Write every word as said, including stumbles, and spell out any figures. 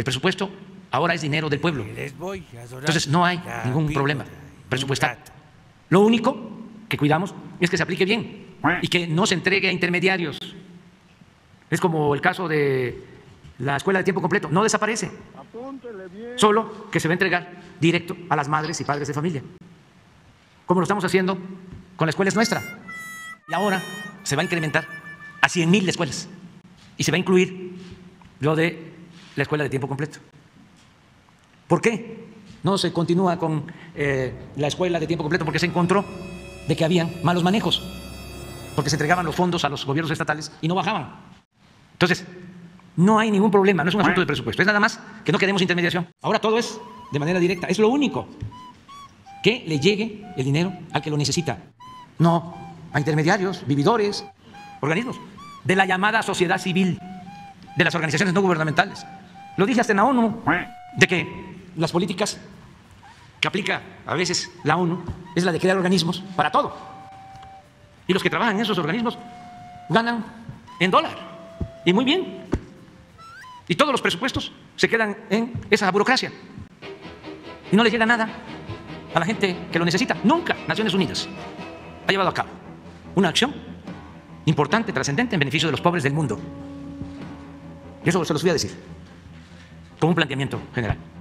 El presupuesto ahora es dinero del pueblo. Entonces no hay ningún problema presupuestal. Lo único que cuidamos es que se aplique bien y que no se entregue a intermediarios. Es como el caso de la escuela de tiempo completo, no desaparece, solo que se va a entregar directo a las madres y padres de familia, como lo estamos haciendo con la escuela es nuestra. Y ahora se va a incrementar a cien mil escuelas y se va a incluir lo de la escuela de tiempo completo. ¿Por qué no se continúa con eh, la escuela de tiempo completo? Porque se encontró de que habían malos manejos, porque se entregaban los fondos a los gobiernos estatales y no bajaban. Entonces, no hay ningún problema, no es un asunto de presupuesto, es nada más que no queremos intermediación. Ahora todo es de manera directa, es lo único, que le llegue el dinero al que lo necesita, no a intermediarios, vividores, organismos de la llamada sociedad civil, de las organizaciones no gubernamentales. Lo dije hasta en la ONU, de que las políticas que aplica a veces la ONU es la de crear organismos para todo. Y los que trabajan en esos organismos ganan en dólar, y muy bien. Y todos los presupuestos se quedan en esa burocracia y no le llega nada a la gente que lo necesita. Nunca Naciones Unidas ha llevado a cabo una acción importante, trascendente, en beneficio de los pobres del mundo. Y eso se los voy a decir como un planteamiento general.